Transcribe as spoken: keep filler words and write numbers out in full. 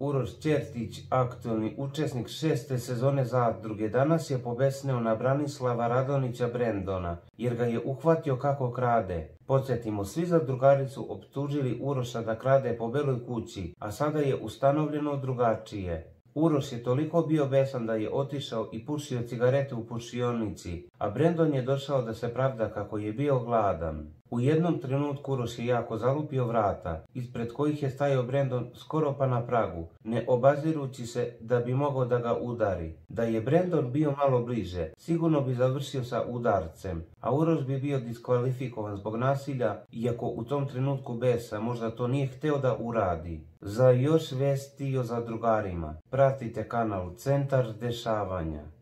Uroš Ćertić, aktualni učesnik šeste sezone Zadruge, danas je pobesneo na Branislava Radonjića Brendona, jer ga je uhvatio kako krade. Podsjetimo, svi zadrugari su optužili Uroša da krade po Beloj kući, a sada je ustanovljeno drugačije. Uroš je toliko bio besan da je otišao i pušio cigarete u pušionici, a Brendon je došao da se pravda kako je bio gladan. U jednom trenutku Uroš je jako zalupio vrata, ispred kojih je stajao Brendon skoro pa na pragu, ne obazirući se da bi mogao da ga udari. Da je Brendon bio malo bliže, sigurno bi završio sa udarcem, a Uroš bi bio diskvalifikovan zbog nasilja, iako u tom trenutku besa možda to nije hteo da uradi. Za još vesti o zadrugarima pratite kanal Centar dešavanja.